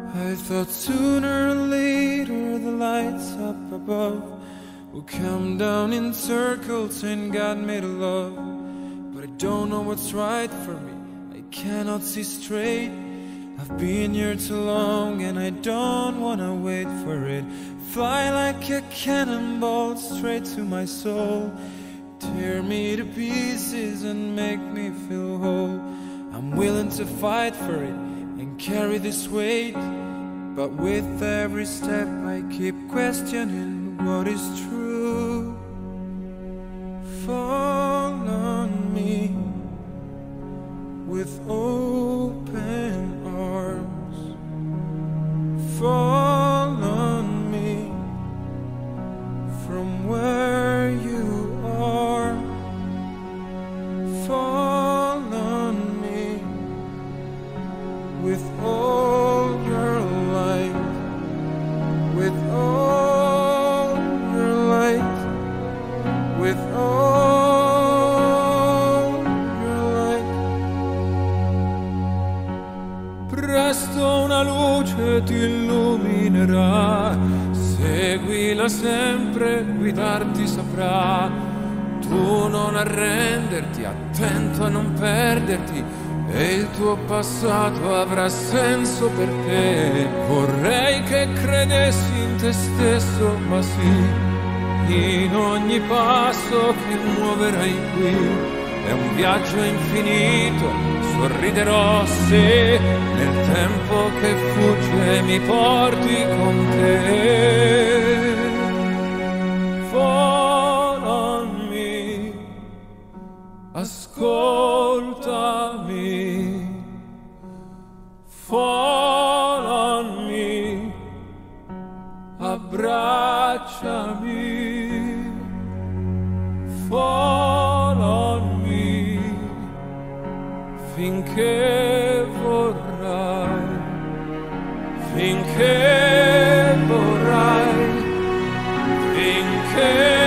I thought sooner or later the lights up above will come down in circles and God made a love. But I don't know what's right for me, I cannot see straight. I've been here too long and I don't wanna wait for it. Fly like a cannonball straight to my soul. Tear me to pieces and make me feel whole. I'm willing to fight for it and carry this weight. But with every step I keep questioning what is true. Fall on me with open arms. Fall on me from where you are. Fall on me with all your light, with all your light, with all your light. Presto una luce ti illuminerà, seguila sempre, guidarti saprà. Tu non arrenderti, attento a non perderti, e il tuo passato avrà senso per te. Vorrei che credessi in te stesso, ma sì, in ogni passo che muoverai qui è un viaggio infinito, sorriderò se nel tempo che fugge mi porti con te. Fall on me, ascoltami. Fall on me, abbracciami. Fall on me, finché vorrai, finché vorrai, finché